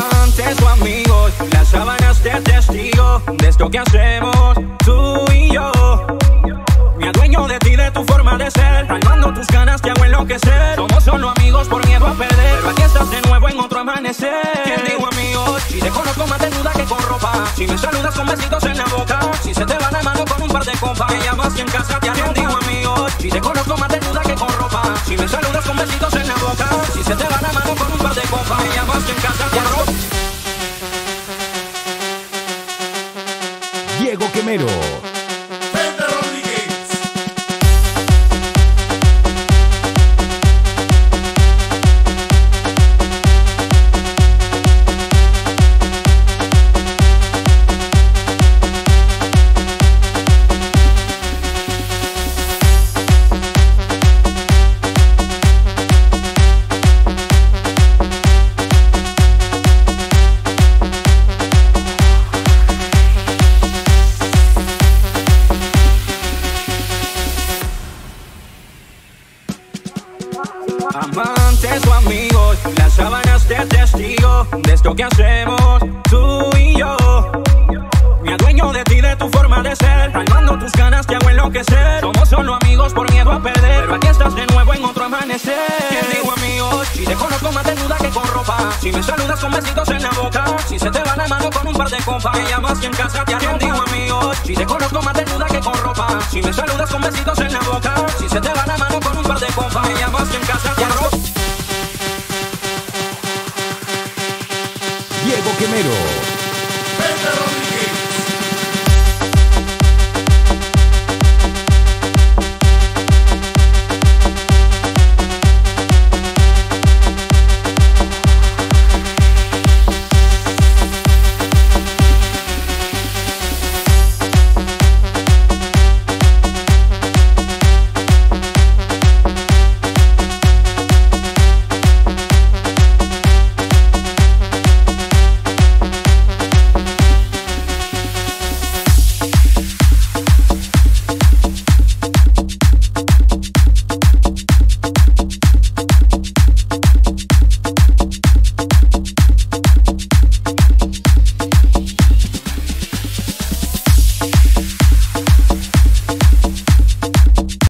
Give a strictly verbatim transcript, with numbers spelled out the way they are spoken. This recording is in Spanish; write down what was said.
Amantes o amigos, las sábanas de testigo de esto que hacemos tú y yo. Me adueño de ti, de tu forma de ser, calmando tus ganas te hago enloquecer. Somos solo amigos por miedo a perder, pero aquí estás de nuevo en otro amanecer. ¿Quién digo amigos? Si te conozco más desnuda que con ropa, si me saludas con besitos en la boca, si se te va la mano con un par de copas, me llamas y en casa te arropa. ¿Quién digo amigos? Si te conozco más desnuda que con ropa, si me saludas con besitos en la boca, si se te va la mano con un par de copas, me llamas y en casa te arropa. Diego Quemero. Amantes o amigos, las sábanas de testigo de esto que hacemos tú y yo. Me adueño de ti, de tu forma de ser, calmando tus ganas te hago enloquecer. Somos solo amigos por miedo a perder, pero aquí estás de nuevo en otro amanecer. ¿Quién digo amigos? Si te conozco más desnuda que con ropa, si me saludas con besitos en la boca, si se te va la mano con un par de copas, me llamas y en casa te arropa. ¿Quién digo amigos? Si te conozco más desnuda que con ropa, si me saludas con besitos en la boca, si se te va la mano con un par de copas, me llamas y en casa te arropa. Diego Quemero.